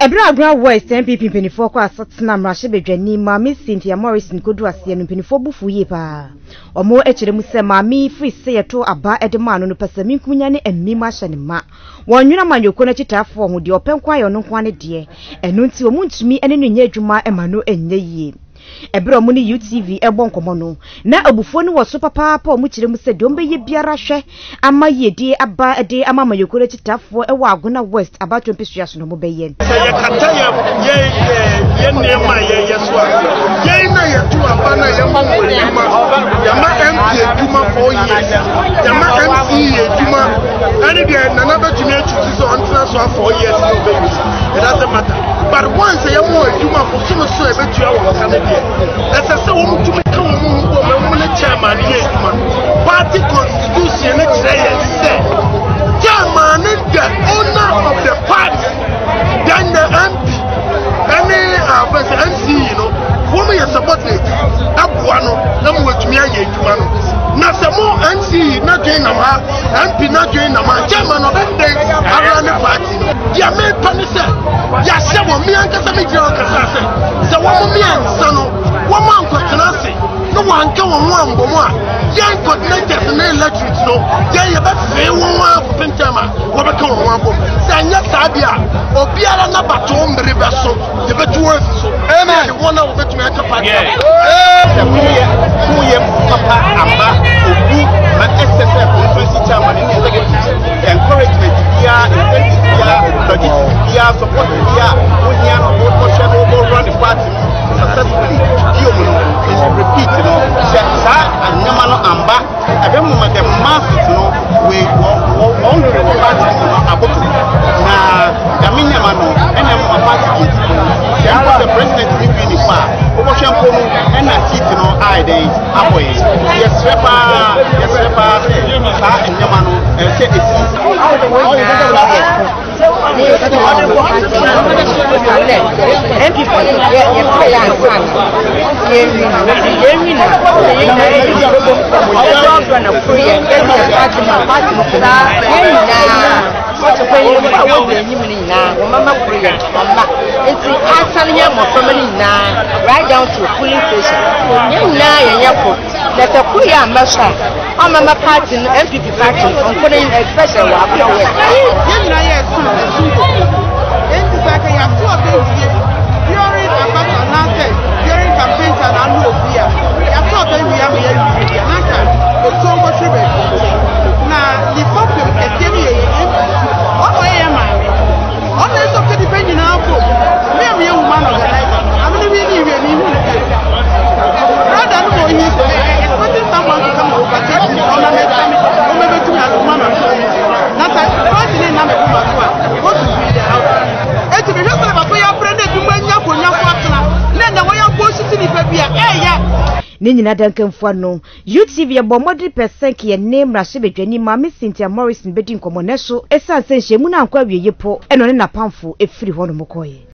Agona West NPP penifo kwa asatena mrashe bedwani Mami Cynthia Morrison kodu ase no penifo bufu ye pa. Omo echere mu se Mami free se yeto aba edema no pasami kunya ne emmima hye ne ma. Wonwena manyoko na chitafo ho de openkwa yo no kwa ne de. Eno nti omu ntumi ene no nya adwuma emano enye yie. Ebro mu ni UTV ebon komo no na abufo ni wo so papa omu kire mu se de ombeye biara hwe ama yedi aba de ama mayoko na chitafo e wa Agona West aba twempesua so no mo beye ye nema ye yeswa ye na ye tu aba na ye ma wo nema ya ma MP eduma 4 years ya ma MC eduma ani de na na betumi echuti so ontra so 4 years no be it doesn't matter but once ye mo eduma for so ebetua wo Canada ese se wo mutumi ka wo mo ne chairman ye eduma party constitution ne kire ye se chairman the owner of the party then the MP MC, you know, woman you support it. Abuano, no more to me, I get to man. Nasamo MC, not doing a man, MP not doing a man, chairman of that day, around the party. Ya made Panisa, ya said, me and Casamity, the woman, me and son, woman could say, no one go on one, young coordinators and electric, no, you better say one for Pentama, what I call one book. Sanya Sabia, or Biara Nabatom, the river, so the better words. Amen. One of the tomato party. Papa Amba, Obu, my SSF, University Chairman, encouragement, support, run the party successfully. Is repeat, you know, and Namano Amba, I remember the masses, you know, we won't the party, about now, the minimum, and I'm party. The president will be in the far. And I see no ideas. Yes, Repa, and Yamano, and say it's right down to a polling station. Let a Kuya Masha, I'm a party, NPP party, on putting a special work. During campaigns and I know here, I thought we have now the problem is depending on we are a woman of the life. I'm really rather than expecting someone to come over to maybe to have mama. Not that personally, I'm a woman. What to be there? It's a result of a friend to when you're for your partner. Then the way you're supposed to be Nina Duncanfo no UTV abomodi percent ye name rashe bedwani Mami Cynthia Morrison bedin komoneso esan senhye mu na nkwa wieye po eno ne napamfo efiri ho no mokoye.